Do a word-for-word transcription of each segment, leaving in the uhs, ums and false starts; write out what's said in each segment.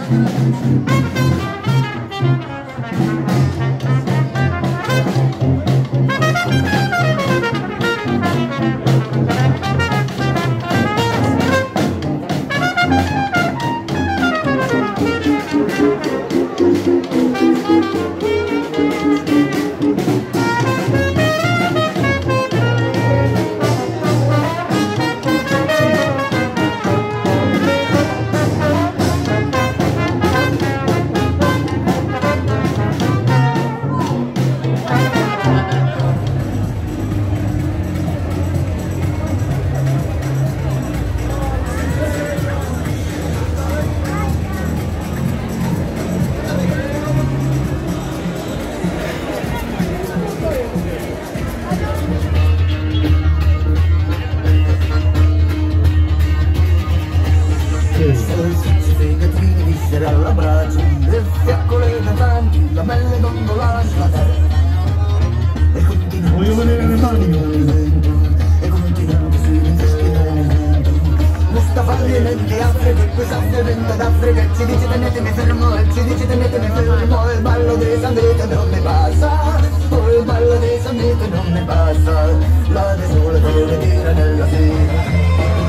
All'abbraccio, le fiaccole natanti, la pelle dondolante, la terra e continua. Voglio vedere le mani nel vento e continuamente si rinfresca nel vento. Mustafa viene di Africa e questa vento d'Africa ci dice tenetemi fermo e ci dice tenetemi fermo. Il ballo dei Sandrita non mi passa, oh il ballo dei Sandrita non mi passa. La desole deve dire nella sera.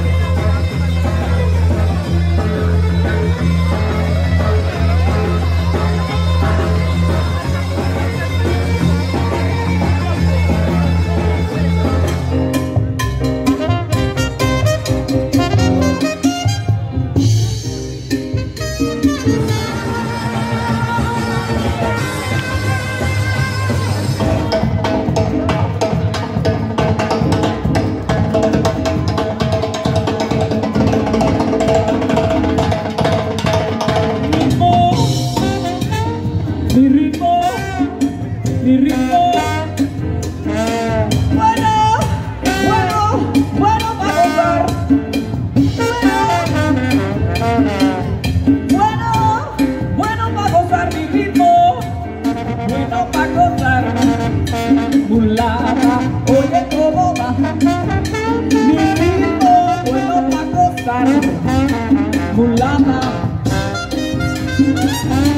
Mulata, oye cómo va, mi ritmo bueno pa' gozar, mulata.